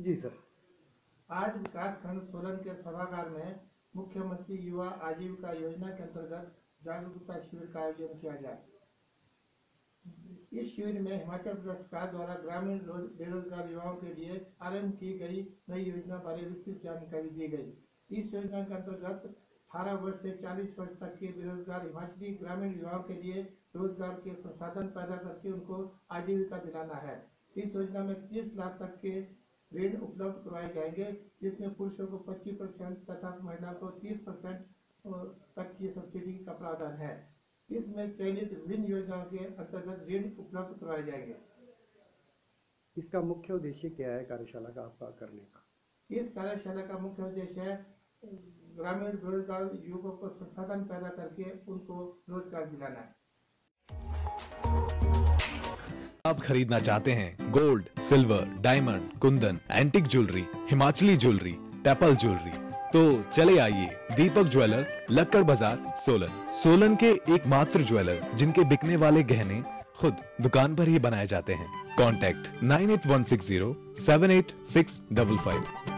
जी sir. आज विकास खंड सोलन के सभागार में मुख्यमंत्री युवा आजीविका योजना के अंतर्गत जागरूकता शिविर का आयोजन किया गया। इस शिविर में हिमाचल प्रदेश सरकार द्वारा ग्रामीण बेरोजगार युवाओं के लिए आरंभ की गई नई योजना बारे विस्तृत जानकारी दी गई। इस योजना के अंतर्गत 18 वर्ष से 40 वर्ष तक के बेरोजगार हिमाचली ग्रामीण युवाओं के लिए रोजगार के संसाधन पैदा करके उनको आजीविका दिलाना है। इस योजना में 30 लाख तक के ऋण उपलब्ध करवाए जाएंगे, जिसमें पुरुषों को 25% तथा महिलाओं को 30% तक की सब्सिडी का प्रावधान है। इसमें चयनित विभिन्न योजनाओं के अंतर्गत ऋण उपलब्ध करवाए जाएंगे। इसका मुख्य उद्देश्य क्या है कार्यशाला का आपका करने का? इस कार्यशाला का मुख्य उद्देश्य है ग्रामीण बेरोजगार युवकों को संसाधन पैदा करके उनको रोजगार दिलाना है। आप खरीदना चाहते हैं gold, silver, diamond, kundan, antique jewellery, Himachali jewellery, temple jewellery, तो चले आइए दीपक ज्वेलर, लक्कड़ बाजार, सोलन। सोलन के एकमात्र ज्वेलर जिनके बिकने वाले गहने खुद दुकान पर ही बनाए जाते हैं। कॉन्टैक्ट 9816078655।